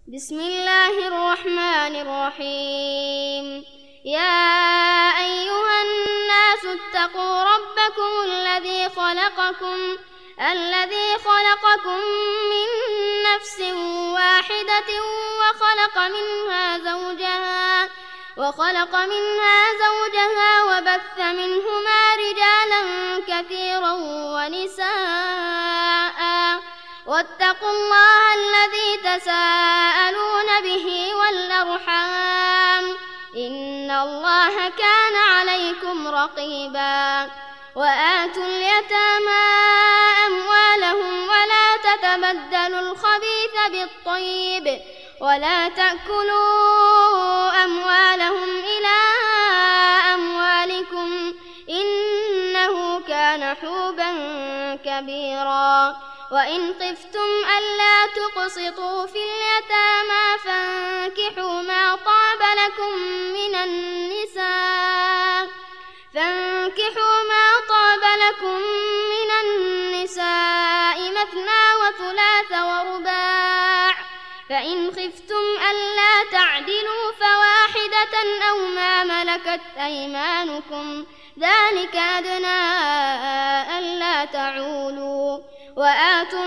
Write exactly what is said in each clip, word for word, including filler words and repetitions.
بسم الله الرحمن الرحيم. يا أيها الناس اتقوا ربكم الذي خلقكم الذي خلقكم من نفس واحدة وخلق منها زوجها وخلق منها زوجها وبث منهما رجالا كثيرا ونساء واتقوا الله الذي تساءلون به والأرحام إن الله كان عليكم رقيبا. وآتوا اليتامى أموالهم ولا تتبدلوا الخبيث بالطيب ولا تأكلوا أموالهم إلى أموالكم إنه كان حوبا كبيرا. وإن خفتم ألا تقسطوا في اليتامى فانكحوا ما طاب لكم من النساء فانكحوا ما طاب لكم من النساء مثنى وثلاث ورباع فإن خفتم ألا تعدلوا فواحدة أو ما ملكت أيمانكم ذلك أدنى ألا تعولوا. وآتوا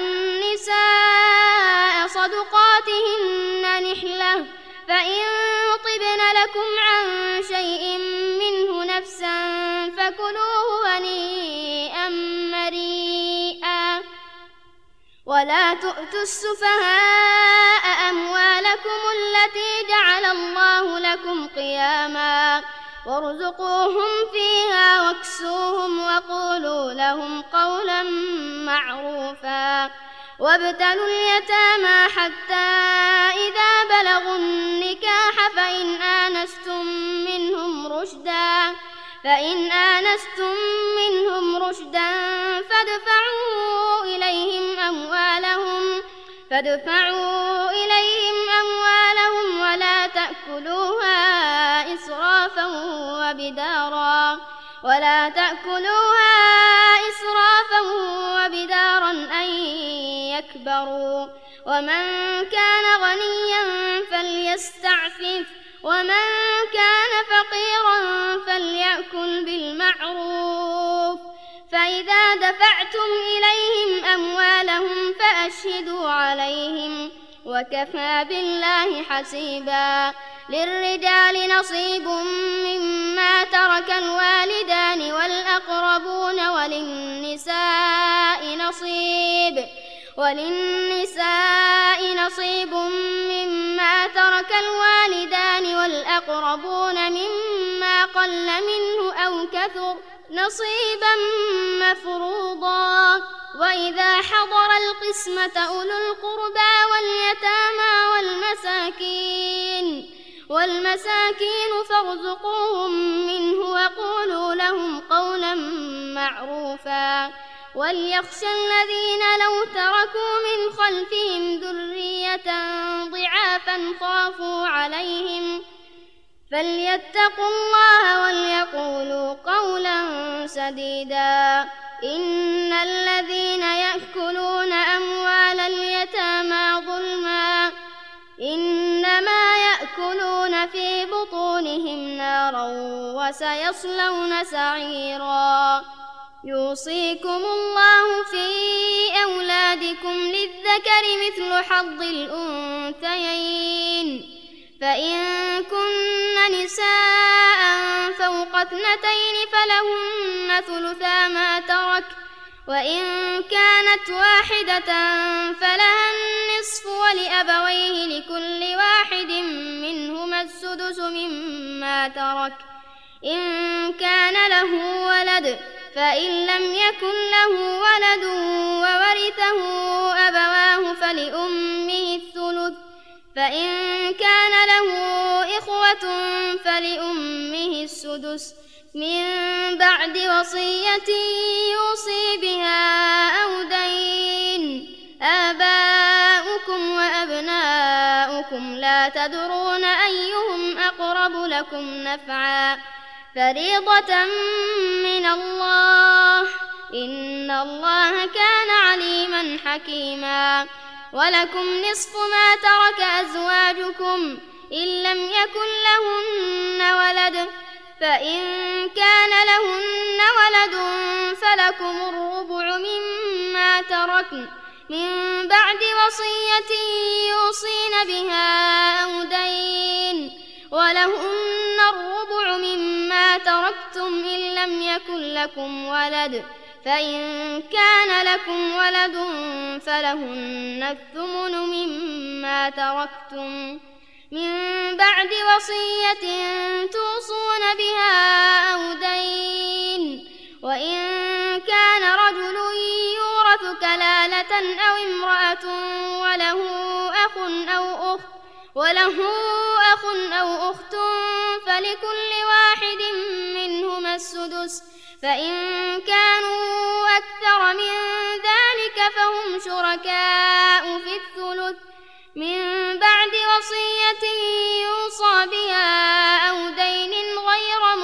النساء صدقاتهن نحلة فإن طبن لكم عن شيء منه نفسا فكلوه هنيئا مريئا. ولا تؤتوا السفهاء أموالكم التي جعل الله لكم قياما وارزقوهم فيها واكسوهم وقولوا لهم قولا معروفا. وابتلوا اليتامى حتى إذا بلغوا النكاح فإن آنستم منهم رشدا فإن آنستم منهم رشدا فادفعوا إليهم أموالهم فادفعوا إليهم أموالهم ولا تأكلوها إسرافا وبدارا ولا تأكلوها إسرافا وبدارا أن يكبروا. ومن كان غنيا فليستعفف ومن كان فقيرا فليأكل بالمعروف. فإذا دفعتم إليهم أموالهم فأشهدوا عليهم وكفى بالله حسيبا. للرجال نصيب مما ترك الوالدان والأقربون وللنساء نصيب وللنساء نصيب مما ترك الوالدان والأقربون مما قل منه أو كثر نصيبا مفروضا. وإذا حضر القسمة أولو القربى واليتامى والمساكين والمساكين فارزقوهم منه وقولوا لهم قولا معروفا. وليخشى الذين لو تركوا من خلفهم ذرية ضعافا خافوا عليهم فليتقوا الله وليقولوا قولا سديدا. إن الذين يأكلون أموال اليتامى ظلما إنما يأكلون في بطونهم نارا وسيصلون سعيرا. يوصيكم الله في أولادكم للذكر مثل حظ الأنثيين فإن كن نساء فوق اثنتين فلهن ثلثا ما ترك وإن كانت واحدة فلها النصف ولأبويه لكل واحد منهما السدس مما ترك إن كان له ولد فإن لم يكن له ولد وورثه أبواه فلأمه الثلث فإن كان له إخوة فلأمه السدس من بعد وصية يوصي بها أو دين. آباؤكم وأبناؤكم لا تدرون أيهم أقرب لكم نفعا فريضة من الله إن الله كان عليما حكيما. ولكم نصف ما ترك أزواجكم أزواجكم إن لم يكن لهن ولد، فإن كان لهن ولد فلكم الربع مما تركن من بعد وصية يوصين بها أو دين، ولهن الربع مما تركتم إن لم يكن لكم ولد، فإن كان لكم ولد فلهن الثمن مما تركتم من بعد وصية توصون بها أو دين، وإن كان رجل يورث كلالة أو امرأة وله أخ أو أخت وله أخ أو أخت فلكل واحد منهما السدس، فإن كانوا أكثر من ذلك فهم شركاء في الثلث من بعد وصية يوصى بها أو دين غير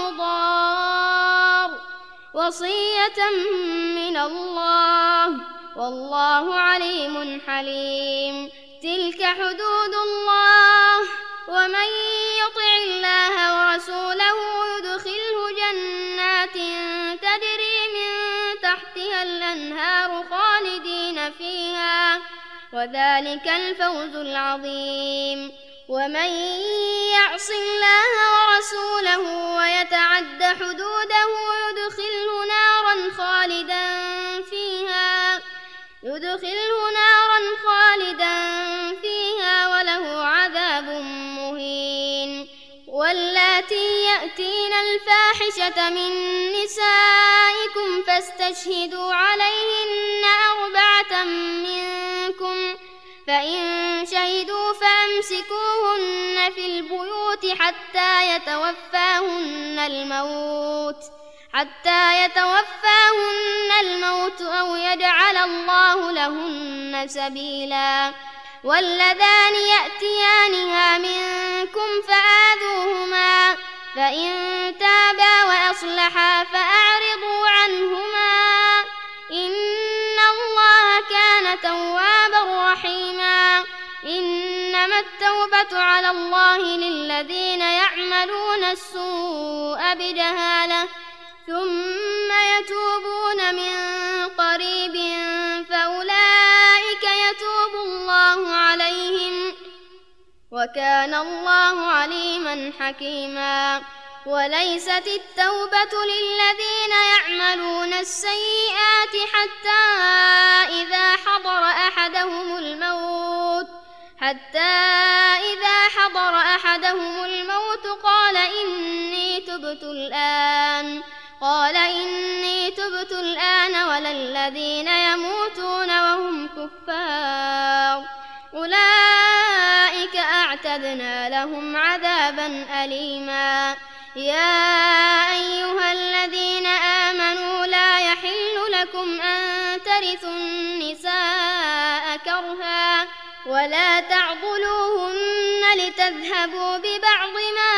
مضار، وصية من الله والله عليم حليم. تلك حدود الله، ومن يطع الله ورسوله يدخله جنات تجري من تحتها الأنهار خالدين فيها، وذلك الفوز العظيم. ومن يعص الله ورسوله ويتعد حدوده يدخله نارا خالدا فيها يدخله نارا خالدا فيها وله عذاب مهين. واللاتي يأتين الفاحشة من نسائكم فاستشهدوا عليهن أربعة منكم، فإن شهدوا فأمسكوهن في البيوت حتى يتوفاهن الموت حتى يتوفاهن الموت أو يجعل الله لهن سبيلا. واللذان يأتيانها منكم فآذوهما، فإن تابا وأصلحا فأعرضوا عنهما، إن الله كان توابا رحيما. إنما التوبة على الله للذين يعملون السوء بجهالة ثم يتوبون من قريب فأولئك يتوب الله عليهم، وكان الله عليما حكيما. وليست التوبة للذين يعملون السيئات حتى إذا حضر أحدهم الموت حتى إذا حضر أحدهم الموت قال إني تبت الآن قال إني تبت الآن ولا الذين يموتون وهم كفار أولئك أعتدنا لهم عذابا أليما. يا أيها الذين آمنوا لا يحل لكم أن ترثوا النساء كرها ولا تعضلوهن لتذهبوا ببعض ما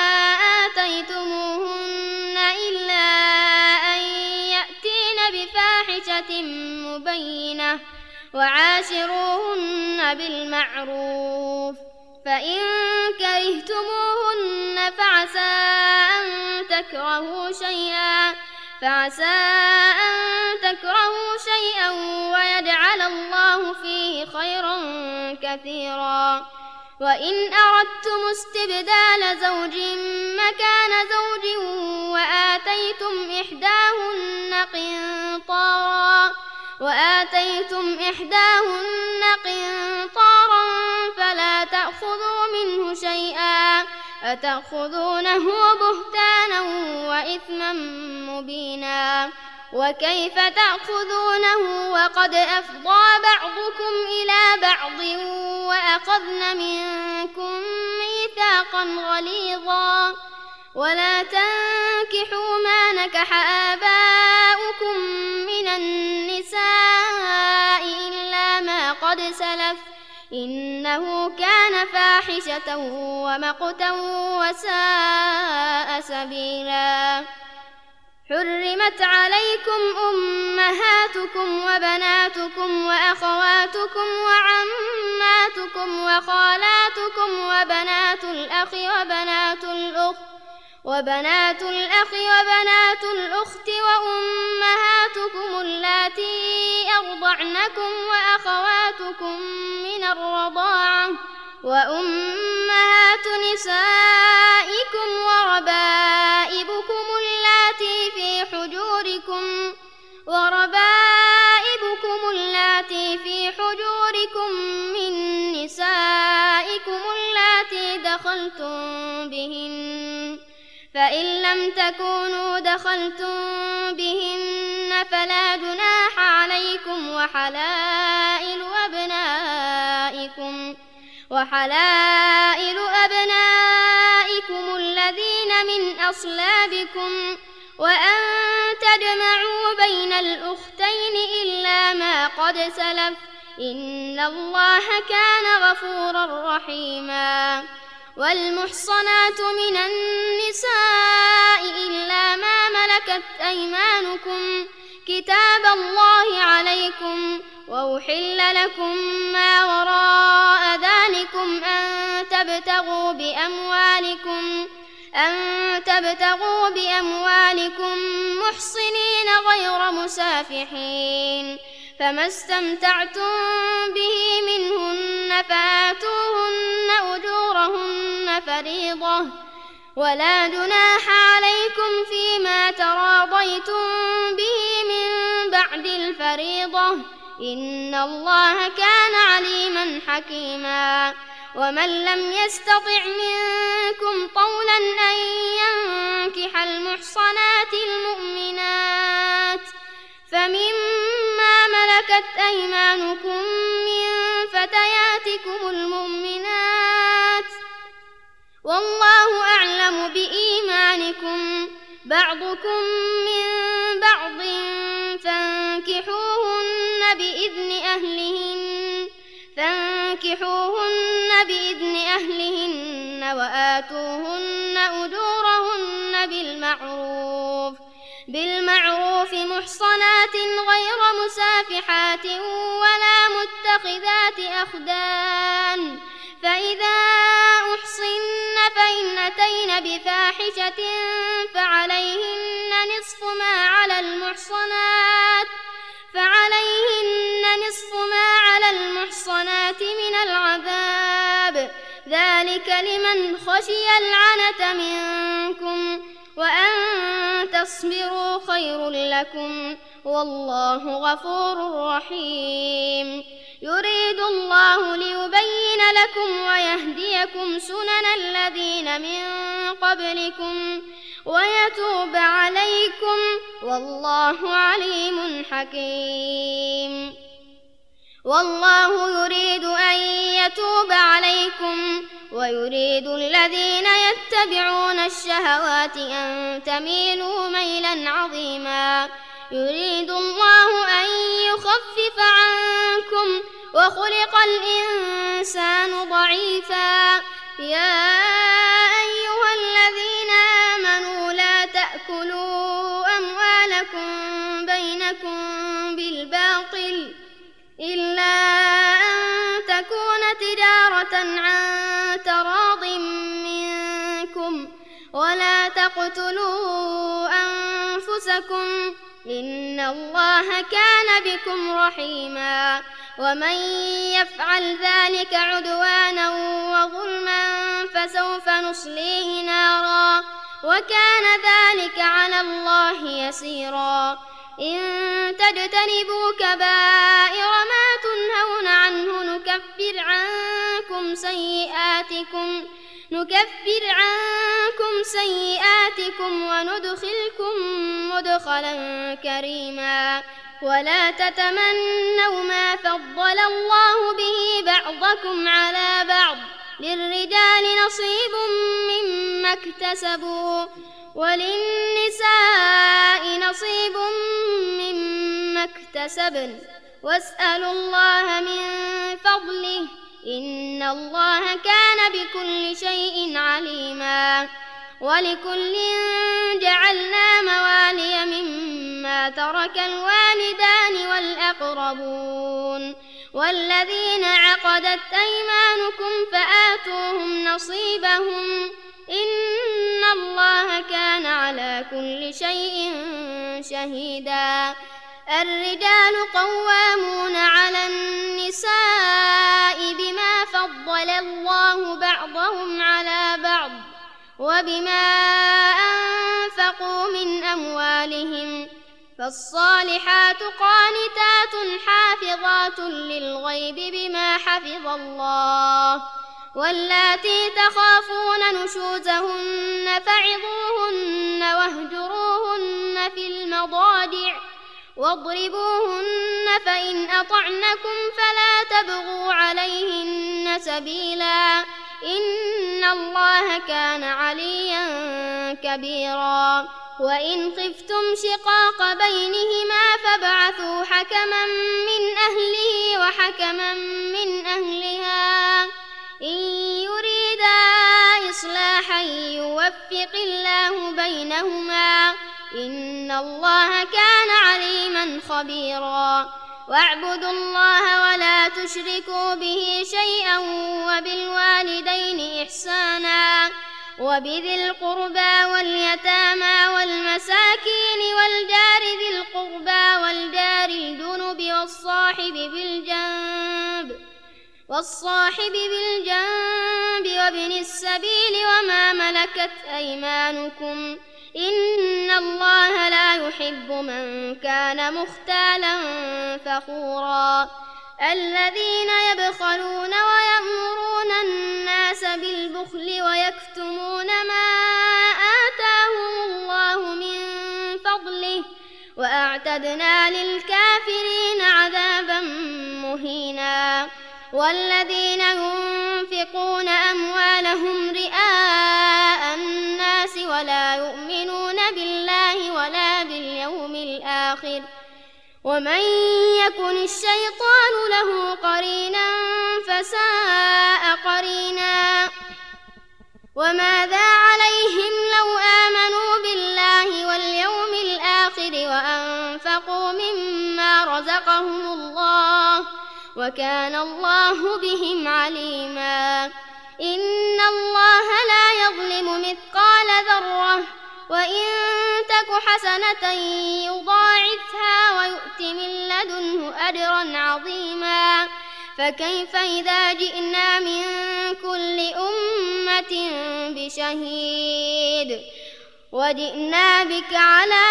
آتيتموهن إلا أن يأتين بفاحشة مبينة وعاشروهن بالمعروف، فإن كرهتموهن فعسى أن تكرهوا شيئا فعسى أن تكرهوا شيئا ويجعل الله فيه خيرا كثيرا. وإن أردتم استبدال زوج مكان زوج وآتيتم إحداهن قنطارا وآتيتم إحداهن قنطارا فلا تأخذوا منه شيئا أتأخذونه بهتانا وإثما مبينا. وكيف تأخذونه وقد أفضى بعضكم إلى بعض وأخذن منكم ميثاقا غليظا. ولا تنكحوا ما نكح آباؤكم من النساء إلا ما قد سلف إنه كان فاحشة ومقتا وساء سبيلا. حرمت عليكم أمهاتكم وبناتكم وأخواتكم وعماتكم وخالاتكم وبنات الأخ وبنات الأخت وبنات الأخ وبنات الأخت وأمهاتكم اللاتي أرضعنكم وأخواتكم من الرضاعة وأمهات نسائكم وربائبكم اللاتي في حجوركم وربائبكم اللاتي في حجوركم من نسائكم اللاتي دخلتم بهن فإن لم تكونوا دخلتم بهن فلا جناح عليكم وحلائل أبنائكم وحلائل أبنائكم الذين من أصلابكم وأن تجمعوا بين الأختين إلا ما قد سلف إن الله كان غفورا رحيما. والمحصنات من النساء إلا ما ملكت أيمانكم كتاب الله عليكم وأحل لكم ما وراء ذلكم أن تبتغوا بأموالكم أن تبتغوا بأموالكم محصنين غير مسافحين فما استمتعتم به منهن فآتوهن أجورهن فريضة ولا جناح عليكم فيما تراضيتم به من بعد الفريضة إن الله كان عليما حكيما. ومن لم يستطع منكم طولا أن ينكح المحصنات المؤمنات فمما ملكت أيمانكم من فتياتكم المؤمنات والله أعلم بإيمانكم بعضكم من بعض فانكحوهن بإذن أهلهن فانكحوهن بإذن أهلهن وآتوهن أجورهن بالمعروف بالمعروف محصنات غير مسافحات ولا متخذات أخدان فإذا أحصن فإن أتين بفاحشة فعليهن نصف ما على المحصنات فعليهن نصف ما على المحصنات من العذاب ذلك لمن خشي العنة منكم وأن تصبروا خير لكم والله غفور رحيم. يريد الله ليبين لكم ويهديكم سنن الذين من قبلكم ويتوب عليكم والله عليم حكيم. والله يريد أن يتوب عليكم ويريد الذين يتبعون الشهوات أن تميلوا ميلا عظيما. يريد الله أن يخفف عنكم وخلق الإنسان ضعيفا. يا أيها الذين آمنوا لا تأكلوا أموالكم بينكم بالباطل إلا أن تكون تجارة عن تراض منكم ولا تقتلوا أنفسكم إن الله كان بكم رحيما. ومن يفعل ذلك عدوانا وظلما فسوف نصليه نارا وكان ذلك على الله يسيرا. إن تجتنبوا كبائر ما تنهون عنه نكفر عنكم سيئاتكم نكفر عنكم سيئاتكم وندخلكم مدخلا كريما. ولا تتمنوا ما فضل الله به بعضكم على بعض للرجال نصيب مما اكتسبوا وللنساء نصيب مما اكتسبن واسألوا الله من فضله إن الله كان بكل شيء عليما. ولكل جعلنا موالي مما ترك الوالدان والأقربون والذين عقدت أيمانكم فآتوهم نصيبهم إن الله كان على كل شيء شهيدا. الرجال قوامون على النساء بما فضل الله بعضهم على بعض وبما أنفقوا من أموالهم، فالصالحات قانتات حافظات للغيب بما حفظ الله، واللاتي تخافون نشوزهن فعظوهن واهجروهن في المضاجع واضربوهن، فإن أطعنكم فلا تبغوا عليهن سبيلا إن الله كان عليا كبيرا. وإن خفتم شقاق بينهما فابعثوا حكما من أهله وحكما من أهلها إن يريدا إصلاحا يوفق الله بينهما إن الله كان عليما خبيرا. واعبدوا الله ولا تشركوا به شيئا وبالوالدين إحسانا وبذي القربى واليتامى والمساكين والجار ذي القربى والجار الجنب والصاحب بالجنب والصاحب بالجنب وابن السبيل وما ملكت أيمانكم إن الله لا يحب من كان مختالا فخورا. الذين يبخلون ويأمرون الناس بالبخل ويكتمون ما آتاهم الله من فضله وأعتدنا للكافرين عذابا مهينا. والذين ينفقون أموالهم رئاء الناس ولا يؤمنون بالله ولا باليوم الآخر ومن يكن الشيطان له قرينا فساء قرينا. وماذا عليهم لو آمنوا بالله واليوم الآخر وأنفقوا مما رزقهم الله وكان الله بهم عليما. إن الله لا يظلم مثقال ذرة وإن تك حسنة يضاعفها ويؤت من لدنه أجرا عظيما. فكيف إذا جئنا من كل أمة بشهيد وجئنا بك على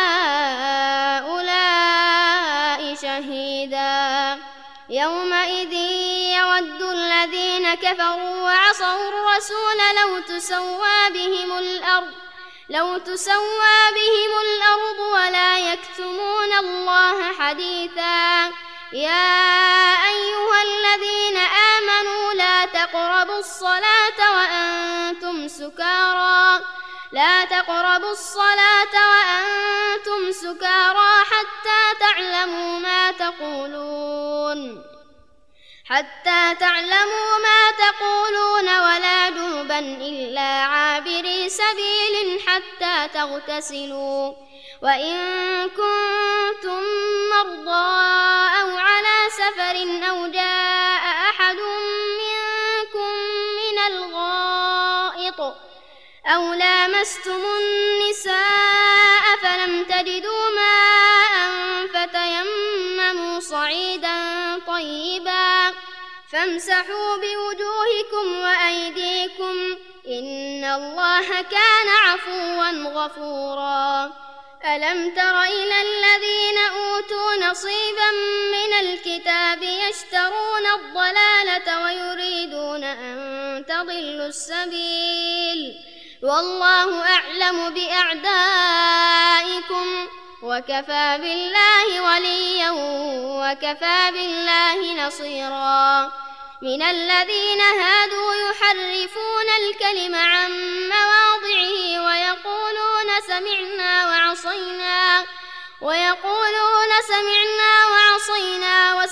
هؤلاء شهيدا. يومئذ يود الذين كفروا وعصوا الرسول لو تسوى بهم الأرض لو تسوى بهم الأرض ولا يكتمون الله حديثا. يا أيها الذين آمنوا لا تقربوا الصلاة وأنتم سكارى لا تقربوا الصلاة وأنتم سكارى حتى تعلموا ما تقولون حتى تعلموا ما تقولون ولا جنبا إلا عابري سبيل حتى تغتسلوا وإن كنتم مرضى أو على سفر أو جاء أحد منكم من الغائط أو لامستم النساء فلم تجدوا ماء فتيمموا صعيدا طيبا فامسحوا بوجوهكم وأيديكم إن الله كان عفوا غفورا. ألم تر إلى الذين أوتوا نصيبا من الكتاب يشترون الضلالة ويريدون أن تضلوا السبيل والله أعلم بأعدائكم وكفى بالله وليا وكفى بالله نصيرا. من الذين هادوا يحرفون الكلم عن مواضعه ويقولون سمعنا وعصينا ويقولون سمعنا وعصينا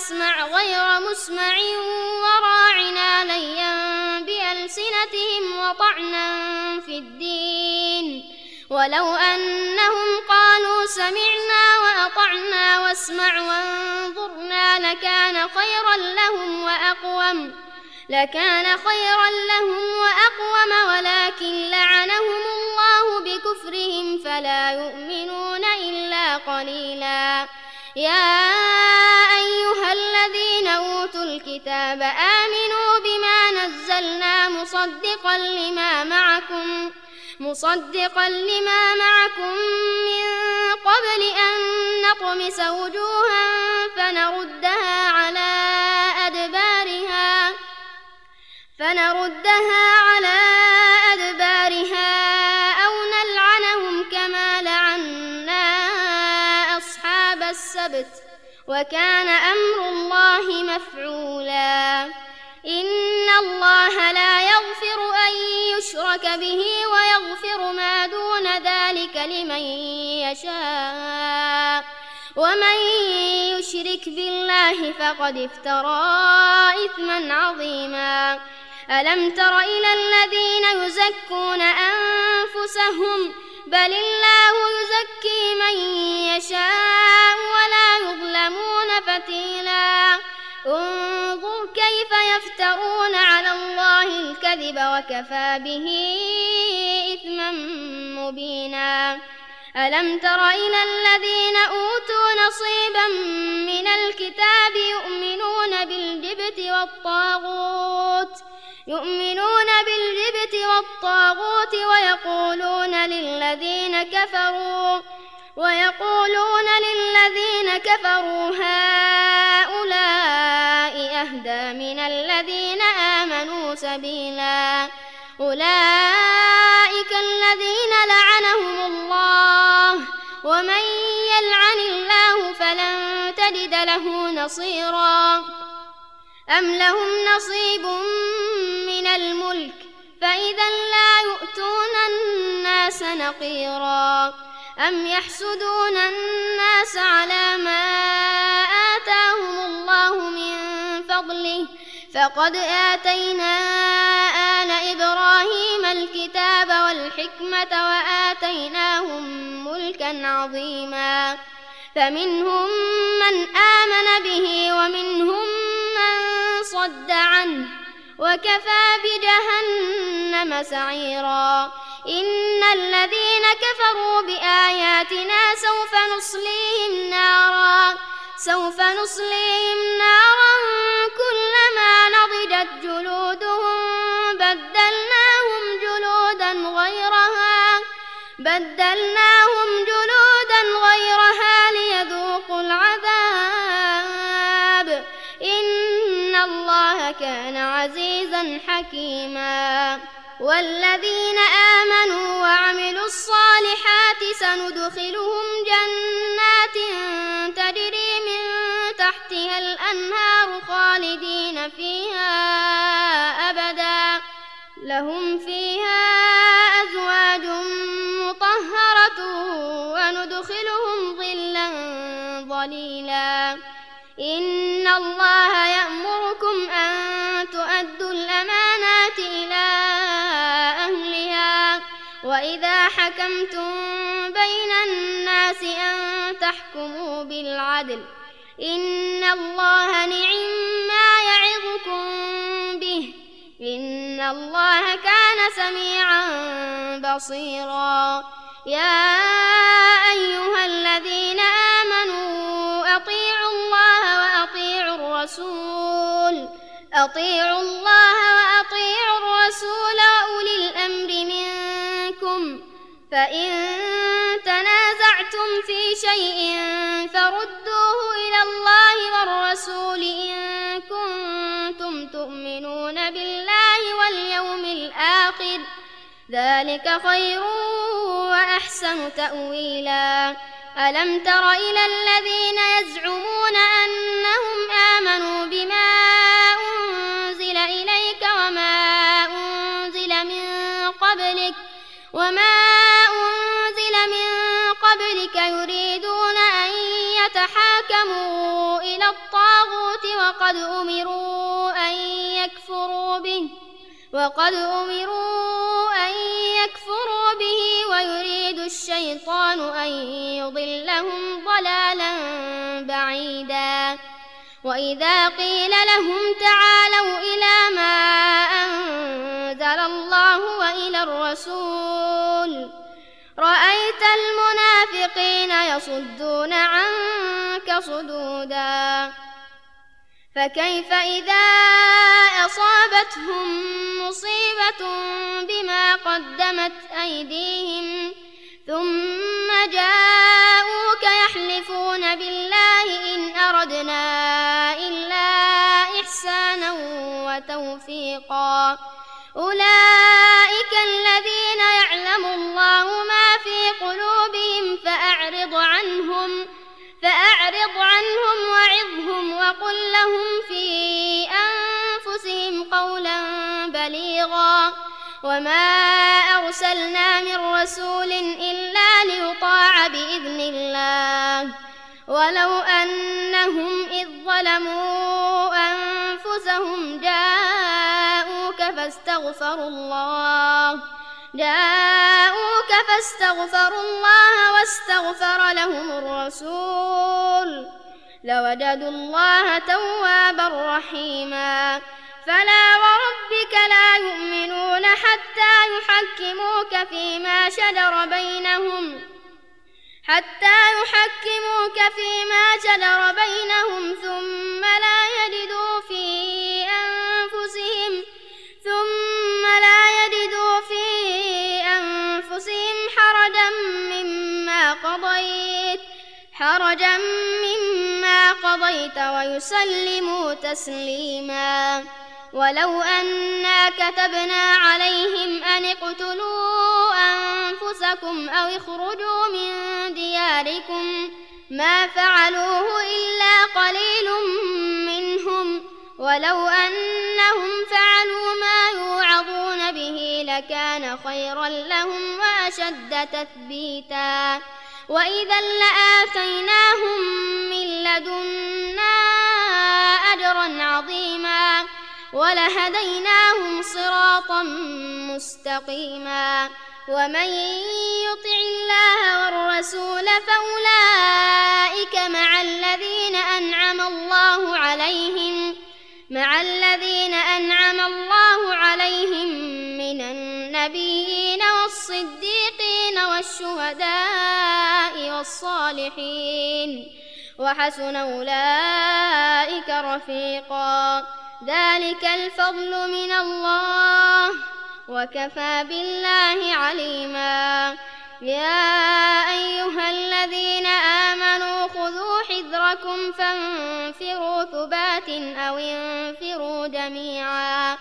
واسمع غير مسمع وراعنا ليا بألسنتهم وطعنا في الدين ولو أنهم قالوا سمعنا وأطعنا واسمع وانظرنا لكان خيرا لهم وأقوم لكان خيرا لهم وأقوم ولكن لعنهم الله بكفرهم فلا يؤمنون إلا قليلا. يا أيها الذين أوتوا الكتاب آمنوا بما نزلنا مصدقا لما معكم مصدقا لما معكم من قبل أن نطمس وجوها فنردها على أدبارها فنردها على أدبارها أو نلعنهم كما لعنا أصحاب السبت وكان أمر الله مفعولا. إن الله لا يغفر أن يشرك به ويغفر ما دون ذلك لمن يشاء ومن يشرك بالله فقد افترى إثما عظيما. ألم تر إلى الذين يزكون أنفسهم بل الله يزكي من يشاء ولا يظلمون فتيلا. انظر كيف يفترون على الله الكذب وكفى به إثما مبينا. ألم تر إلى الذين أوتوا نصيبا من الكتاب يؤمنون بالجبت والطاغوت يؤمنون بالجبت والطاغوت ويقولون للذين كفروا ويقولون للذين كفروا هؤلاء أهدى من الذين آمنوا سبيلا. أولئك الذين لعنهم الله ومن يلعن الله فلن تجد له نصيرا. أم لهم نصيب من الملك فإذا لا يؤتون الناس نقيرا. أم يحسدون الناس على ما آتاهم الله من فضله فقد آتينا آل إبراهيم الكتاب والحكمة وآتيناهم ملكا عظيما. فمنهم من آمن به ومنهم من صد عنه وكفى بجهنم سعيرا. إن الذين كفروا بآياتنا سوف نصليهم نارا سوف نصليهم نارا كلما نضجت جلودهم بدلناهم جلودا غيرها بدلناهم جلودا غيرها ليذوقوا العذاب إن الله كان عزيزا حكيما. والذين آمنوا وعملوا الصالحات سندخلهم جنات تجري من تحتها الأنهار خالدين فيها أبدا لهم فيها أزواج مطهرة وندخلهم ظلا ظليلا. إن الله يأمركم أن تؤدوا الأمانات إلى أهلها وإذا حكمتم بين الناس أن تحكموا بالعدل إن الله نعما يعظكم به إن الله كان سميعا بصيرا. يا أيها الذين آمنوا أطيعوا الله وأطيعوا الرسول أطيعوا الله وأطيعوا الرسول وأولي الأمر منكم فإن تنازعتم في شيء فردوه إلى الله والرسول إن كنتم تؤمنون بالله واليوم الآخر ذلك خير وأحسن تأويلا. ألم تر إلى الذين يزعمون أنهم آمنوا بما أنزل إليك وما أنزل من قبلك وما أنزل من قبلك يريدون أن يتحاكموا إلى الطاغوت الطاغوت وقد أمروا أن يكفروا به وقد أمروا أن يكفروا به ويريد الشيطان أن يضلهم ضلالا بعيدا. وإذا قيل لهم تعالوا إلى ما أنزل الله وإلى الرسول رأيت المنافقين يصدون عنك صدودا. فكيف إذا أصابتهم مصيبة بما قدمت أيديهم ثم جاءوك يحلفون بالله إن أردنا إلا إحسانا وتوفيقا أولئك الذين يعلم الله ما في قلوبهم فأعرض عنهم فأعرض عنهم وعظهم وقل لهم في أنفسهم قولا بليغا. وما أرسلنا من رسول إلا ليطاع بإذن الله ولو أنهم إذ ظلموا أنفسهم جاءوك فاستغفروا الله جاءوك فاستغفروا الله واستغفر لهم الرسول لوجدوا الله توابا رحيما. فلا وربك لا يؤمنون حتى يحكموك فيما شجر بينهم حتى يحكموك فيما شجر بينهم ثم لا يجدوا في أنفسهم ثم لا يجدوا في أنفسهم حرجا مما قضيت حرجا مما قضيت ويسلموا تسليما. ولو أنا كتبنا عليهم أن اقتلوا أنفسكم أو اخرجوا من دياركم ما فعلوه إلا قليل منهم ولو أنهم فعلوا ما يوعظون به لكان خيرا لهم وأشد تثبيتا. وإذا لآتيناهم من لدنا أجرا عظيما ولهديناهم صراطا مستقيما. ومن يطع الله والرسول فأولئك مع الذين أنعم الله عليهم مع الذين أنعم الله عليهم من النبيين والصديقين والشهداء والصالحين وحسن أولئك رفيقا. ذلك الفضل من الله وكفى بالله عليما. يا أيها الذين آمنوا خذوا حذركم فانفروا ثبات أو انفروا جميعا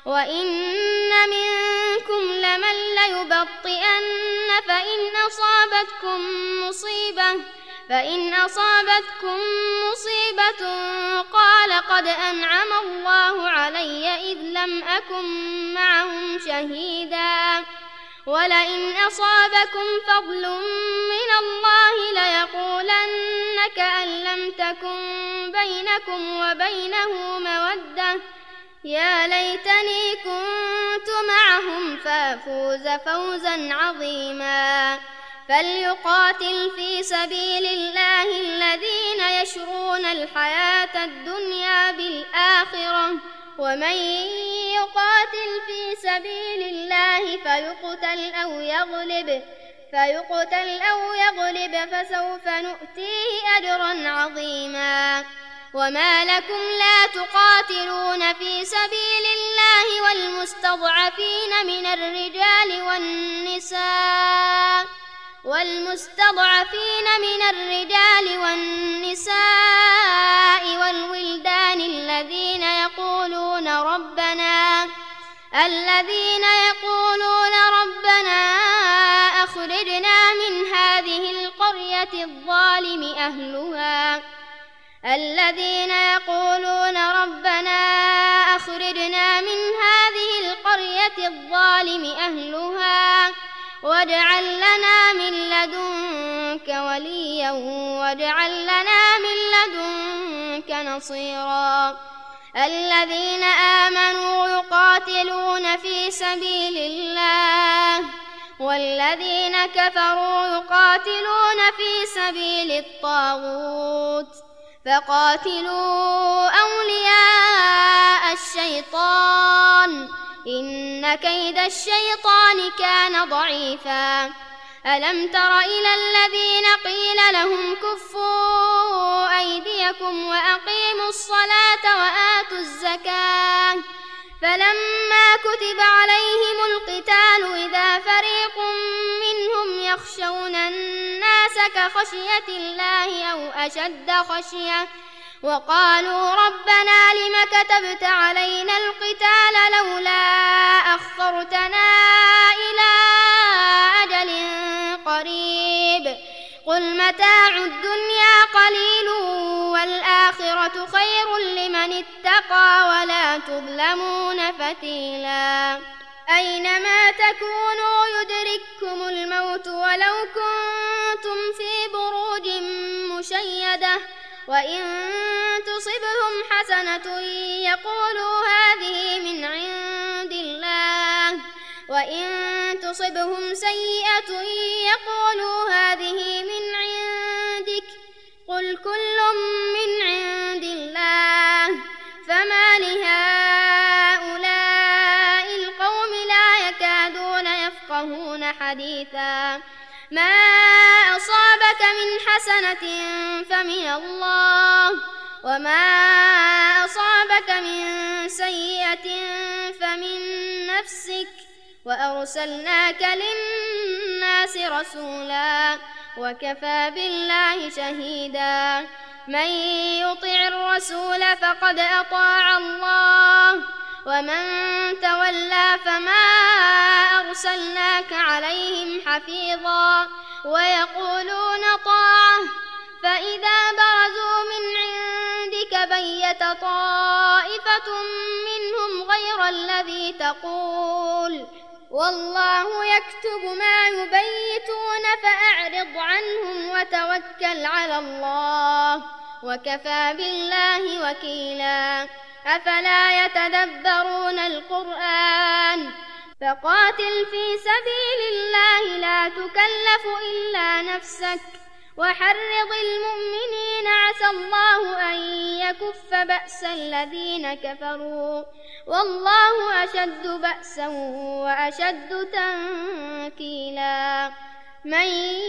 وإن منكم لمن ليبطئن فإن أصابتكم مصيبة فإن أصابتكم مصيبة قال قد أنعم الله علي إذ لم أكن معهم شهيدا ولئن أصابكم فضل من الله ليقولن كأن لم تكن بينكم وبينه مودة يا ليتني كنت معهم فأفوز فوزا عظيما. فليقاتل في سبيل الله الذين يشرون الحياة الدنيا بالآخرة ومن يقاتل في سبيل الله فيقتل أو يغلب فيقتل أو يغلب فسوف نؤتيه أجرا عظيما. وما لكم لا تقاتلون في سبيل الله والمستضعفين من الرجال والنساء والمستضعفين من الرجال والنساء والولدان الذين يقولون ربنا الذين يقولون ربنا أخرجنا من هذه القرية الظالم أهلها الذين يقولون ربنا أخرجنا من هذه القرية الظالم أهلها واجعل لنا من لدنك وليا واجعل لنا من لدنك نصيرا الذين آمنوا يقاتلون في سبيل الله والذين كفروا يقاتلون في سبيل الطاغوت فقاتلوا أولياء الشيطان إن كيد الشيطان كان ضعيفا ألم تر إلى الذين قيل لهم كفوا أيديكم وأقيموا الصلاة وآتوا الزكاة فلما كتب عليهم القتال إذا فريق منهم يخشون الناس كخشية الله أو أشد خشية وقالوا ربنا لم كتبت علينا القتال لولا أخرتنا إلى أجل قريب قل متاع الدنيا قليل والآخرة خير لمن اتقى ولا تظلمون فتيلا أينما تكونوا يدرككم الموت ولو كنتم في بروج مشيدة وإن تصبهم حسنة يقولوا هذه من عند الله وإن تصبهم سيئة يقولوا هذه من عندك قل كل من عند الله فما لهؤلاء القوم لا يكادون يفقهون حديثا ما أصابك من حسنة فمن الله وما أصابك من سيئة فمن نفسك وأرسلناك للناس رسولا وكفى بالله شهيدا من يطع الرسول فقد أطاع الله ومن تولى فما أرسلناك عليهم حفيظا ويقولون طاعة فإذا برزوا من عندك بيت طائفة منهم غير الذي تقول والله يكتب ما يبيتون فأعرض عنهم وتوكل على الله وكفى بالله وكيلا أفلا يتدبرون القرآن فقاتل في سبيل الله لا تكلف إلا نفسك وحرض المؤمنين عسى الله أن يكف بأس الذين كفروا والله أشد بأسا وأشد تنكيلا من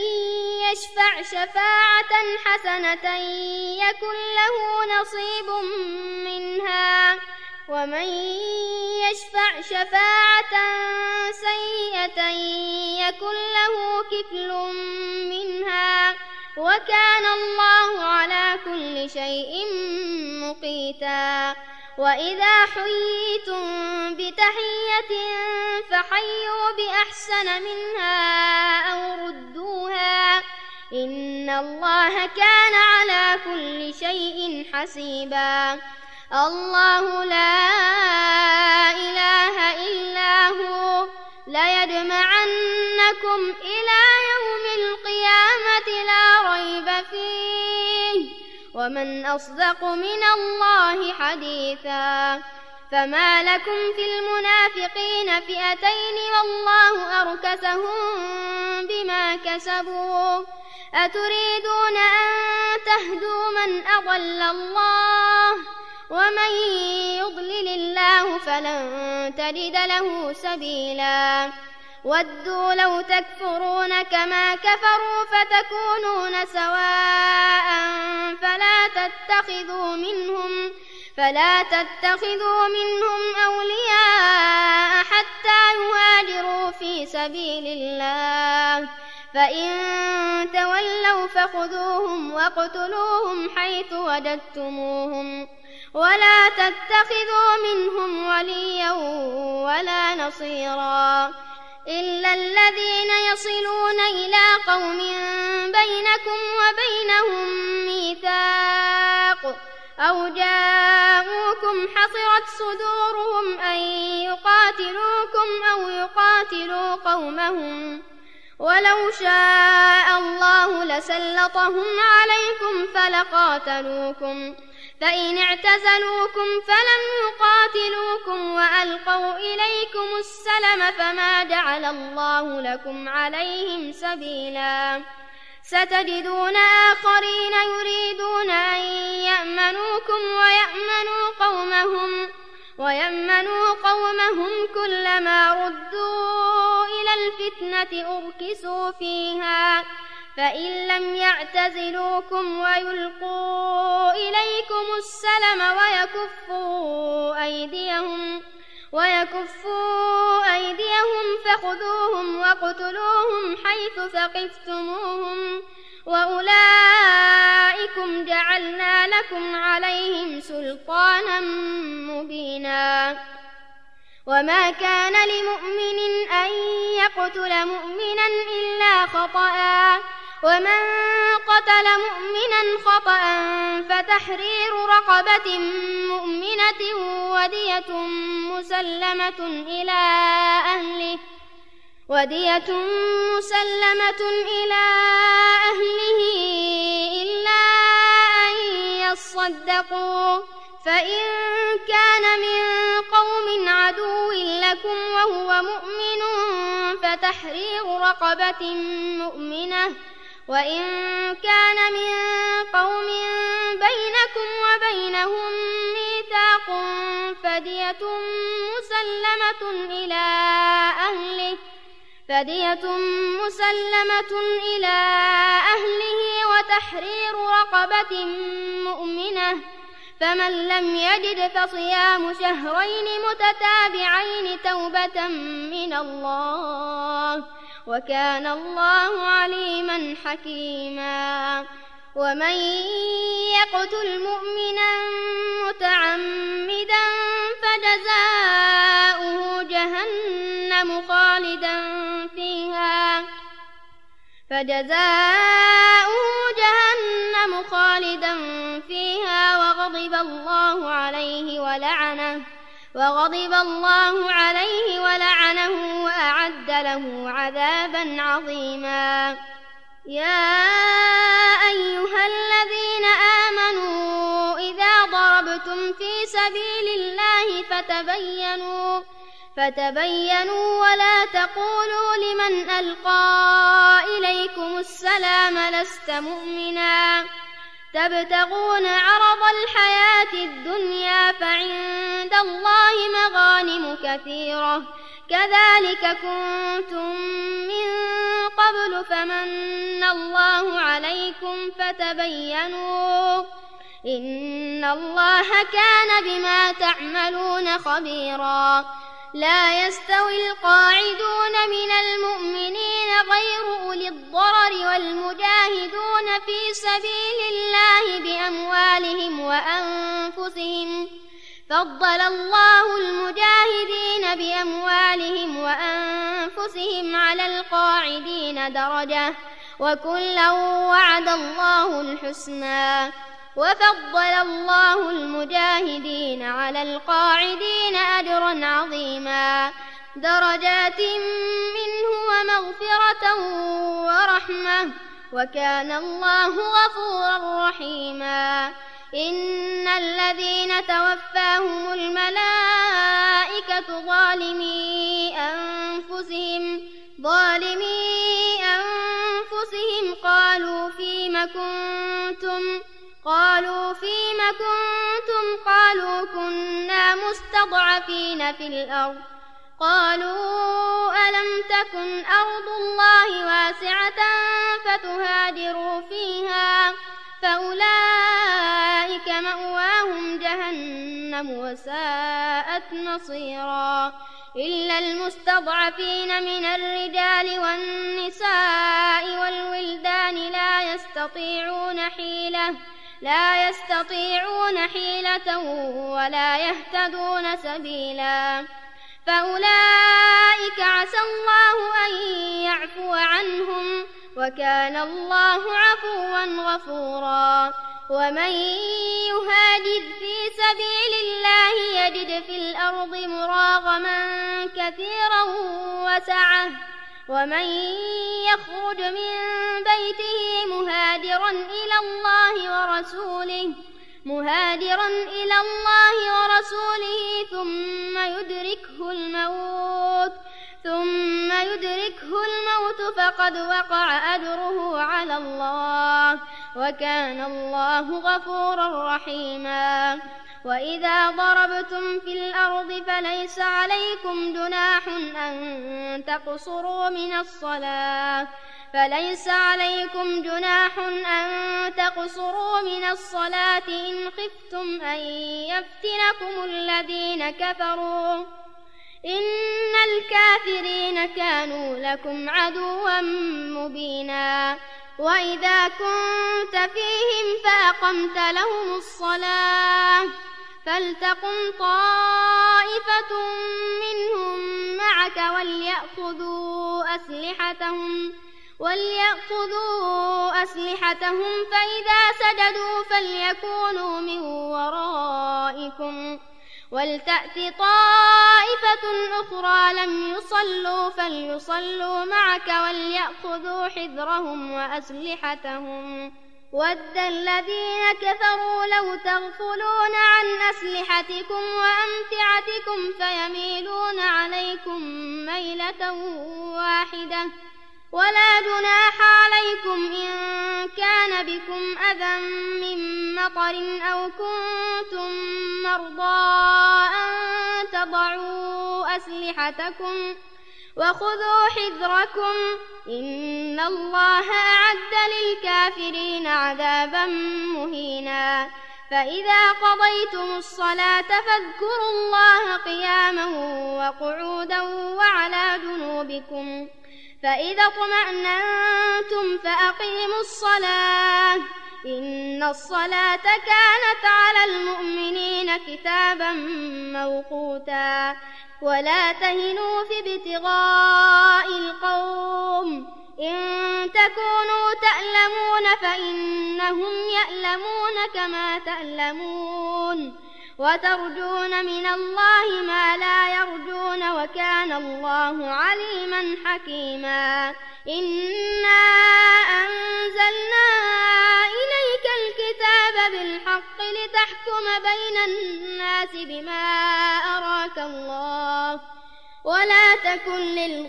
يشفع شفاعة حسنة يكن له نصيب منها ومن يشفع شفاعة سيئة يكن له كفل منها وكان الله على كل شيء مقيتا وإذا حييتم بتحية فحيوا بأحسن منها أو ردوها إن الله كان على كل شيء حسيبا الله لا إله إلا هو ليجمعنكم إلى يوم القيامة لا ريب فيه ومن أصدق من الله حديثا فما لكم في المنافقين فئتين والله أركسهم بما كسبوا أتريدون أن تهدوا من أضل الله ومن يضلل الله فلن تجد له سبيلا ودوا لو تكفرون كما كفروا فتكونون سواء فلا تتخذوا منهم فلا تتخذوا منهم أولياء حتى يهاجروا في سبيل الله فإن تولوا فخذوهم واقتلوهم حيث وجدتموهم ولا تتخذوا منهم وليا ولا نصيرا إلا الذين يصلون إلى قوم بينكم وبينهم ميثاق أو جاءوكم حصرت صدورهم أن يقاتلوكم أو يقاتلوا قومهم ولو شاء الله لسلطهم عليكم فلقاتلوكم فإن اعتزلوكم فلم يقاتلوكم وألقوا إليكم السلم فما جعل الله لكم عليهم سبيلا ستجدون آخرين يريدون أن يأمنوكم ويأمنوا قومهم ويأمنوا قومهم كلما ردوا إلى الفتنة أركسوا فيها فإن لم يعتزلوكم ويلقوا إليكم السلم ويكفوا أيديهم ويكفوا أيديهم فخذوهم واقتلوهم حيث ثقفتموهم وأولئكم جعلنا لكم عليهم سلطانا مبينا وما كان لمؤمن أن يقتل مؤمنا إلا خطأ ومن قتل مؤمنا خطأ فتحرير رقبة مؤمنة ودية مسلمة إلى أهله ودية مسلمة إلى أهله إلا أن يصدقوا فإن كان من قوم عدو لكم وهو مؤمن فتحرير رقبة مؤمنة وإن كان من قوم بينكم وبينهم ميثاق فدية مسلمة إلى أهله فدية مسلمة إلى أهله وتحرير رقبة مؤمنة فمن لم يجد فصيام شهرين متتابعين توبة من الله وكان الله عليما حكيما ومن يقتل مؤمنا متعمدا فجزاؤه جهنم خالدا فيها فجزاؤه جهنم خالدا فيها وغضب الله عليه ولعنه وغضب الله عليه ولعنه وأعد له عذابا عظيما يا أيها الذين آمنوا إذا ضربتم في سبيل الله فتبينوا فتبينوا ولا تقولوا لمن ألقى إليكم السلام لست مؤمنا تبتغون عرض الحياة الدنيا فعند الله مغانم كثيرة كذلك كنتم من قبل فمن الله عليكم فتبينوا إن الله كان بما تعملون خبيرا لا يستوي القاعدون من المؤمنين غير أولي الضرر والمجاهدون في سبيل الله بأموالهم وأنفسهم فضل الله المجاهدين بأموالهم وأنفسهم على القاعدين درجة وكلا وعد الله الحسنى وفضل الله المجاهدين على القاعدين أجرا عظيما درجات منه ومغفرة ورحمة وكان الله غفورا رحيما إن الذين توفاهم الملائكة ظالمي أنفسهم ظالمي أنفسهم قالوا فيم كنتم قالوا فيم كنتم قالوا كنا مستضعفين في الأرض قالوا ألم تكن أرض الله واسعة فتهاجروا فيها فأولئك مأواهم جهنم وساءت مصيرا إلا المستضعفين من الرجال والنساء والولدان لا يستطيعون حيلة لا يستطيعون حيلة ولا يهتدون سبيلا فأولئك عسى الله أن يعفو عنهم وكان الله عفوا غفورا ومن يهاجر في سبيل الله يجد في الأرض مراغما كثيرا وسعة ومن يخرج من بيته مهاجرا إلى الله ورسوله مهاجرا إلى الله ورسوله ثم يدركه الموت ثم يدركه الموت فقد وقع أجره على الله وكان الله غفورا رحيما. وإذا ضربتم في الأرض فليس عليكم جناح أن تقصروا من الصلاة فليس عليكم جناح أن تقصروا من الصلاة إن خفتم أن يفتنكم الذين كفروا إن الكافرين كانوا لكم عدوا مبينا. وإذا كنت فيهم فأقمت لهم الصلاة فلتقم طائفة منهم معك وليأخذوا أسلحتهم وليأخذوا أسلحتهم فإذا سجدوا فليكونوا من ورائكم ولتأت طائفة أخرى لم يصلوا فليصلوا معك وليأخذوا حذرهم وأسلحتهم ود الذين كفروا لو تغفلون عن أسلحتكم وأمتعتكم فيميلون عليكم ميلة واحدة ولا جناح عليكم إن كان بكم أذى من مطر أو كنتم مرضى أن تضعوا أسلحتكم وخذوا حذركم إن الله أعد للكافرين عذابا مهينا. فإذا قضيتم الصلاة فاذكروا الله قياما وقعودا وعلى جنوبكم فإذا اطمأننتم فأقيموا الصلاة إن الصلاة كانت على المؤمنين كتابا موقوتا. ولا تهنوا في ابتغاء القوم إن تكونوا تألمون فإنهم يألمون كما تألمون وترجون من الله ما لا يرجون وكان الله عليما حكيما. إنا أنزلنا إليك الكتاب بالحق لتحكم بين الناس بما أراك الله ولا تكن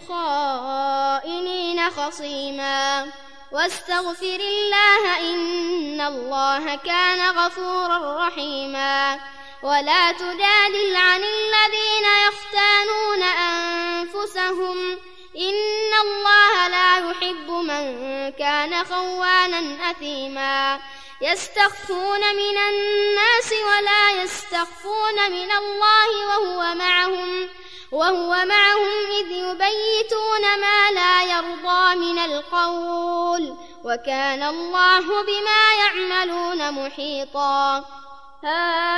للخائنين خصيما واستغفر الله إن الله كان غفورا رحيما. ولا تجادل عن الذين يختانون أنفسهم إن الله لا يحب من كان خوانا أثيما. يستخفون من الناس ولا يستخفون من الله وهو معهم وهو معهم إذ يبيتون ما لا يرضى من القول وكان الله بما يعملون محيطا. ها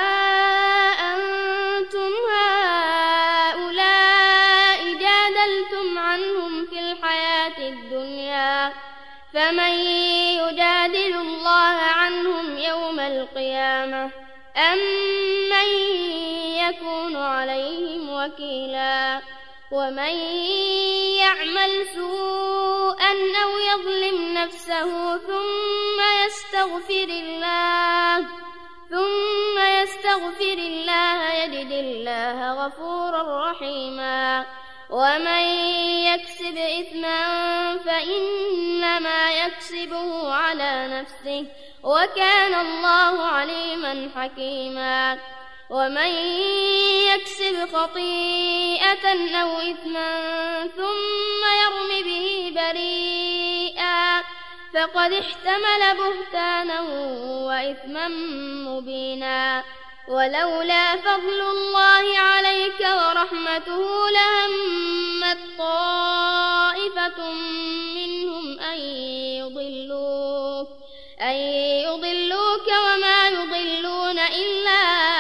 أنتم هؤلاء جادلتم عنهم في الحياة الدنيا فمن يجادل الله عنهم يوم القيامة أم من يكون عليهم وكيلا. ومن يعمل سوءا أو يظلم نفسه ثم يستغفر الله ثم يستغفر الله يجد الله غفورا رحيما. ومن يكسب إثما فإنما يكسبه على نفسه وكان الله عليما حكيما. ومن يكسب خطيئة أو إثما ثم يرم به بريئا فقد احتمل بهتانا وإثما مبينا. ولولا فضل الله عليك ورحمته لهمت طائفة منهم أن يضلوك أن يضلوك وما يضلون إلا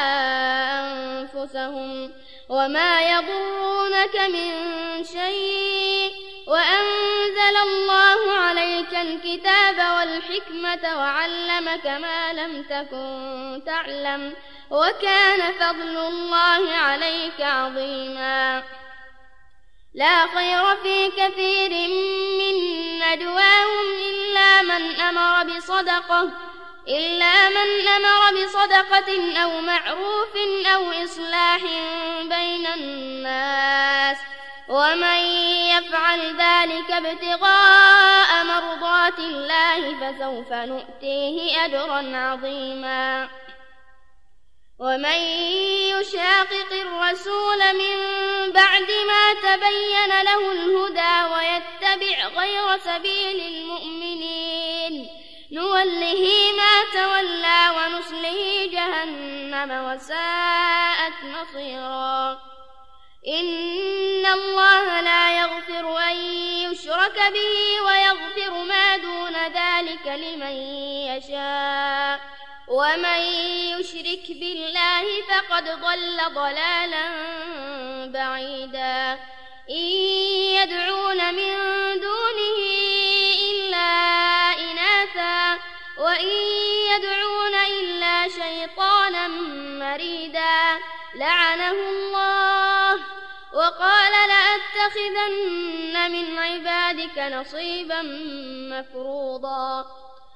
أنفسهم وما يضرونك من شيء وأنزل الله عليك الكتاب والحكمة وعلمك ما لم تكن تعلم وكان فضل الله عليك عظيما. لا خير في كثير من نجواهم إلا من أمر بصدقة إلا من أمر بصدقة أو معروف أو إصلاح بين الناس ومن يفعل ذلك ابتغاء مرضات الله فسوف نؤتيه أجرا عظيما. ومن يشاقق الرسول من بعد ما تبين له الهدى ويتبع غير سبيل المؤمنين نوله ما تولى ونصله جهنم وساءت مصيرا. إن الله لا يغفر أن يشرك به ويغفر ما دون ذلك لمن يشاء ومن يشرك بالله فقد ضل ضلالا بعيدا. إن يدعون من دونه إلا إناثا وإن يدعون إلا شيطانا مريدا لعنه الله وقال لأتخذن من عبادك نصيبا مفروضا